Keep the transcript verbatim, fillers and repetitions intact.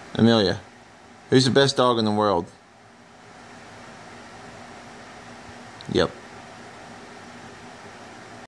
Amelia, who's the best dog in the world? Yep.